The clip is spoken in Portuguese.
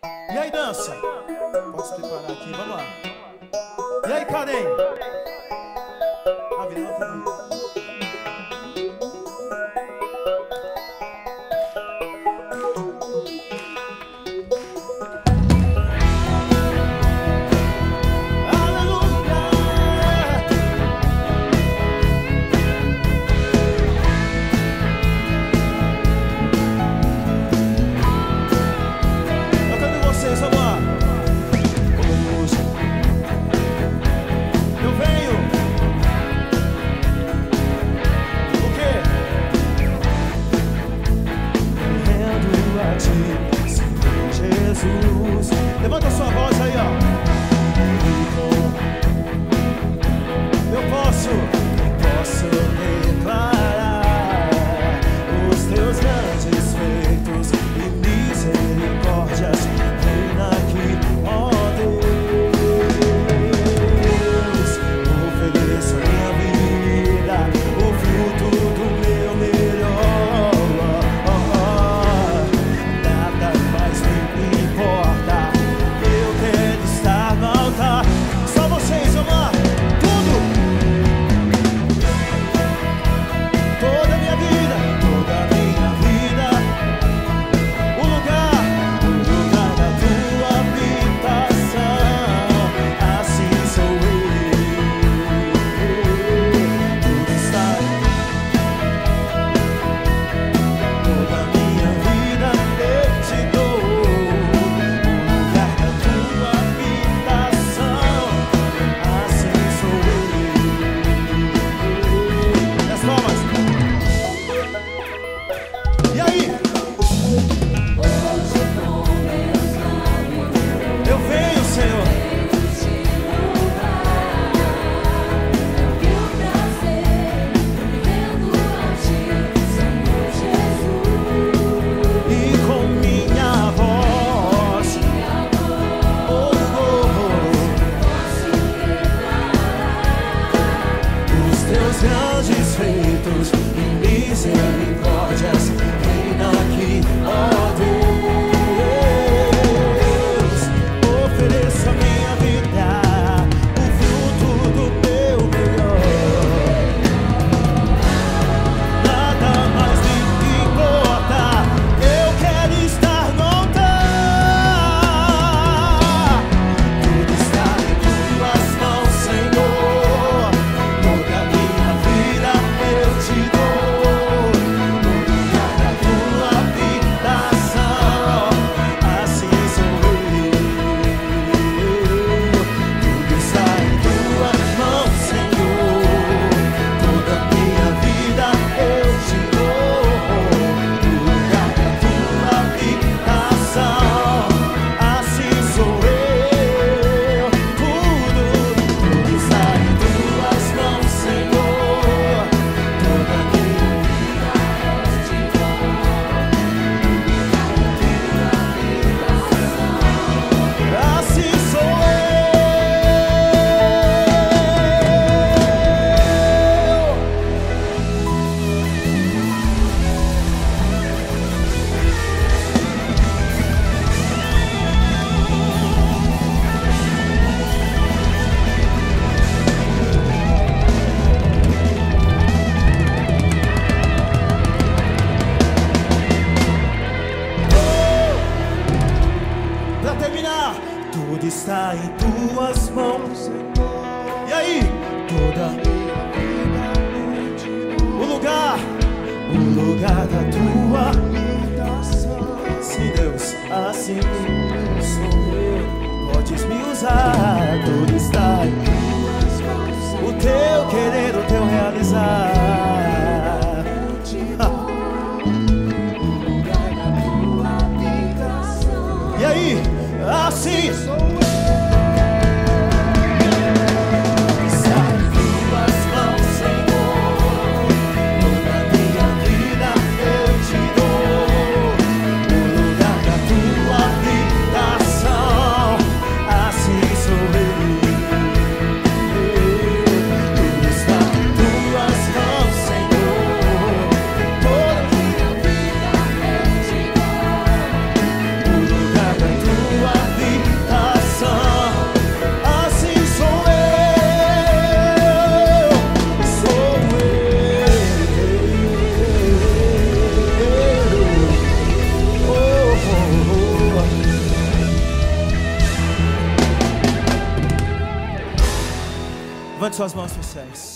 E aí, dança? Pode se preparar aqui, vamos lá. E aí, Karen? A virada foi bonita. Jesus, levanta sua voz aí, ó. Eu posso declarar os teus grandes feitos e misericórdias. Reina aqui, ó Deus, ofereço a minha vida, o fruto do meu melhor. Nada mais me importa, eu quero estar no altar. Só vocês, vamos lá. Toda a minha vida, o lugar da tua habitação, assim sou eu. Tudo está, toda a minha vida eu te dou. O lugar da tua habitação, assim sou eu. E as palmas. E aí? Eu venho, Senhor. E com minha voz, os teus grandes feitos e misericórdias. Reina aqui, ó Deus, ofereço a minha vida, o fruto do meu melhor. Nada mais me importa, eu quero estar no altar. Tudo está em tuas mãos, Senhor. Toda a minha vida eu te dou. No lugar da tua habitação, assim sou eu. Tudo está em tuas mãos, Senhor. Toda a minha vida eu te dou. No lugar da tua habitação, assim sou eu. Tudo está em tuas mãos, Senhor. Toda a minha vida eu te dou. Assim sou eu. Pra terminar, tudo está em tuas mãos, Senhor. E aí, toda o lugar da tua habitação. Sim, Deus, assim sou eu. Podes me usar, tudo está em tuas mãos. O teu querer, o teu realizar. E aí, assim sou eu. Está em tuas mãos, Senhor. Toda a minha vida eu te dou. O lugar da tua habitação, assim sou eu. Tudo está em tuas mãos, Senhor. Toda a minha vida eu te dou. O lugar da tua Levante suas mãos para os céus.